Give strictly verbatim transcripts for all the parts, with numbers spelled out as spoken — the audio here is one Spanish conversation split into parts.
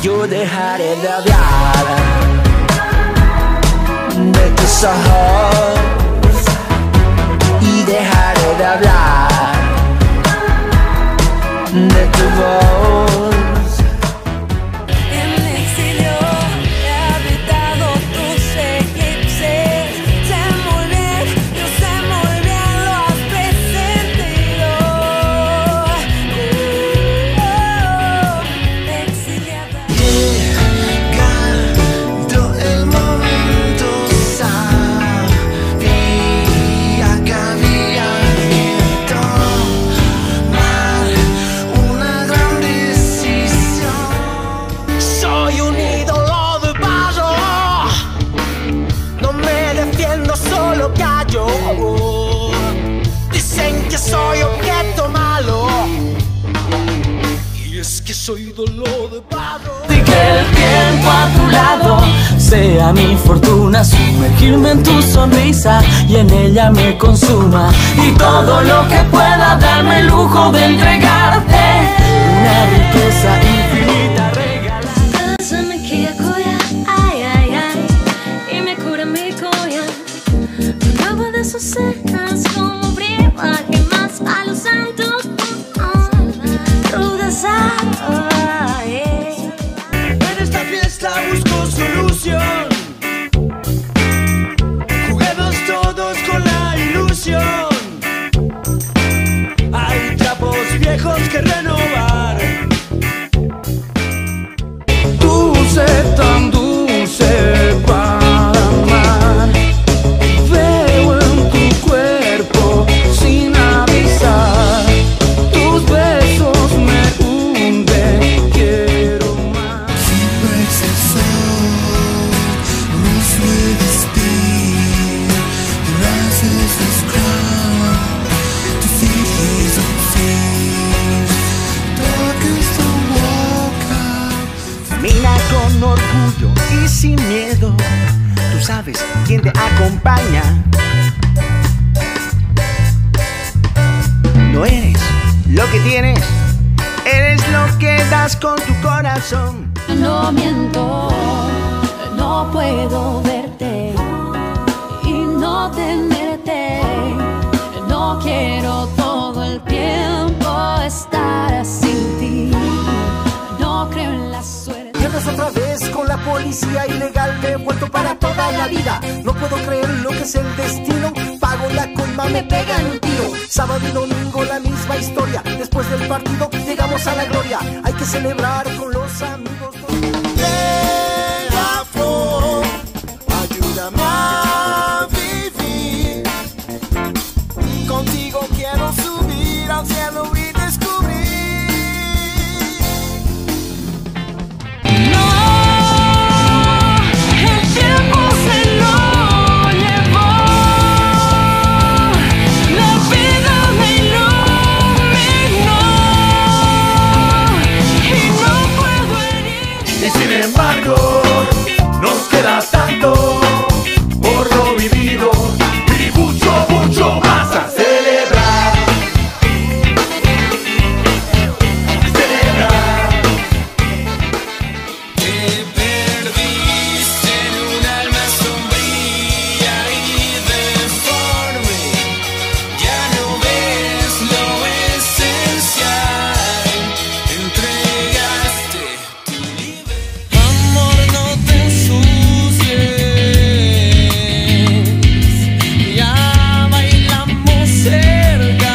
yo dejaré de hablar de tus ojos y dejaré de hablar de tu voz. Dicen que soy objeto malo y es que soy dolor de barro. Y que el tiempo a tu lado sea mi fortuna, sumergirme en tu sonrisa y en ella me consuma, y todo lo que pueda darme el lujo de entregarte una riqueza infinita regalar. Bésame que acuya, ay, ay, ay, y me cura mi coya. El agua de sus cejas como brebaje más a los santos, rudas aves. En esta fiesta busco solución, juguemos todos con la ilusión. Hay trapos viejos que renovar. Dulce, tan dulce para amar. Veo en tu cuerpo sin avisar. Tus besos me hunden, quiero más. She breaks her soul, rules with the speed. The rises his crown to feed his own fears. Dark as the walk. Camina con orgullo y sin miedo. Tú sabes quién te acompaña. No eres lo que tienes, eres lo que das con tu corazón. No miento, no puedo verte y no tenerte. No quiero todo el tiempo estar sin ti. No creo en la suerte. Pierdes otra vez con la policía ilegal, me he vuelto para toda la vida. No puedo creer lo que es el destino. Pago la coima, me pegan un tiro. Sábado y domingo la misma historia. Después del partido llegamos a la gloria. Hay que celebrar con los amigos. Ven a flor, ayúdame a vivir. Contigo quiero subir al cielo y descubrir. Nos queda tanto por lo vivido y mucho, mucho más a celebrar. Celebrar. Te perdiste en un alma sombría y deforme. Ya no ves lo esencial. Entregaste tu libertad. Amor, no te ensucies. Ya bailamos cerca.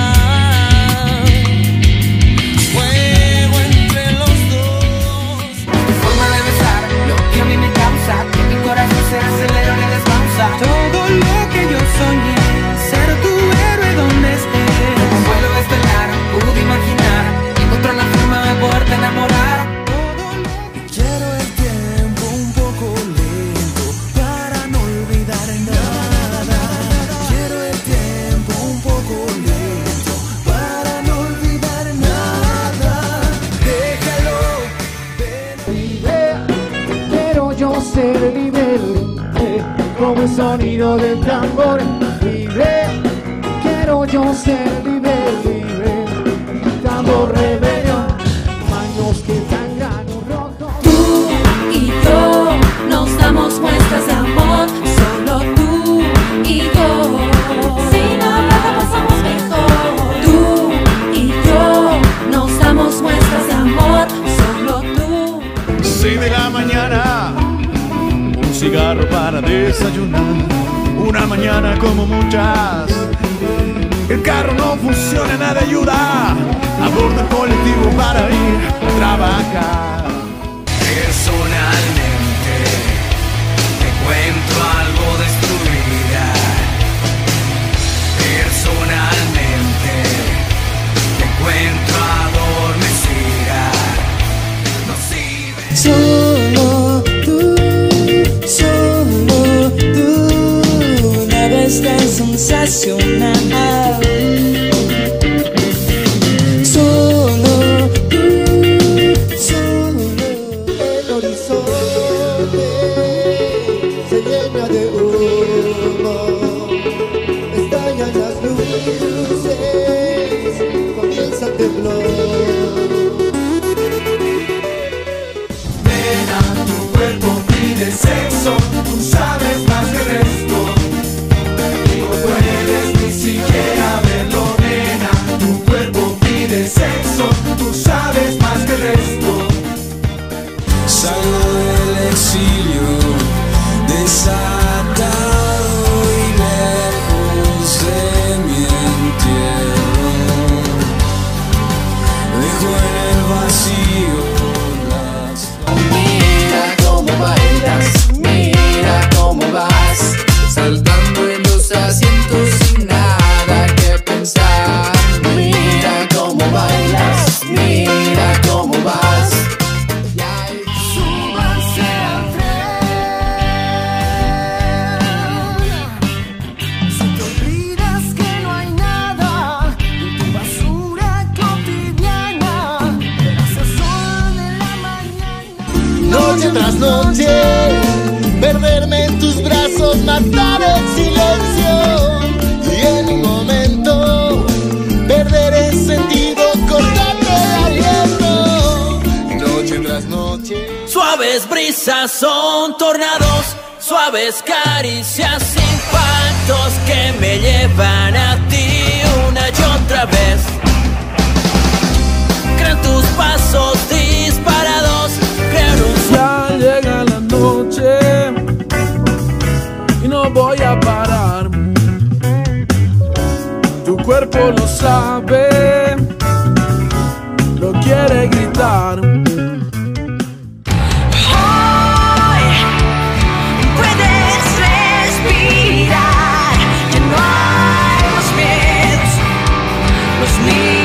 Fuego entre los dos. Tu forma de besar, lo que a mí me causa que mi corazón se acelera y le descansa. Todo lo que yo soñé, ser tu héroe donde estés. Un vuelo estelar, pude imaginar, encontrar la forma de poderte enamorar. Quiero el tiempo un poco lento para no olvidar nada. Quiero el tiempo un poco lento para no olvidar nada. Déjalo, ven. Quiero yo ser libre, como el sonido del tambor. Libre, quiero yo ser libre, libre. Tambor rebelión, manos que tan grano rojo. desayunar. Una mañana como muchas, el carro no funciona, nada ayuda. Abordo el colectivo para ir a trabajar. Personalmente te cuento algo destruida. Personalmente te cuento adormecida. No sirve. Solo tú, solo tú, una vez tan sensacional. Solo tú, solo. El horizonte se llena de humo, estallan las luces, comienza a temblar. Nena, tu cuerpo pide sexo, tú sabes más que el resto. Y no puedes ni siquiera verlo, nena. Tu cuerpo pide sexo, tú sabes más que el resto. Salgo del exilio, desatado y lejos de mi entierro. Dejo en el vacío las... Mira cómo bailas, mira cómo vas, saltando en los asientos sin nada que pensar. Mira cómo bailas, mira cómo vas. Súbanse al tren. Si te olvidas que no hay nada en tu basura cotidiana, verás el sol de la mañana. Noche tras noche, perderme en tus brazos, matar el silencio. Y en un momento, perder el sentido, cortarte el aliento. Noche tras noche. Suaves brisas son tornados, suaves caricias, impactos que me llevan a ti una y otra vez. Crean tus pasos disparados, crean un... Ya llega la noche y no voy a parar. Tu cuerpo lo sabe, lo quiere gritar. Hoy puedes respirar, que no hay los miedos, los miedos.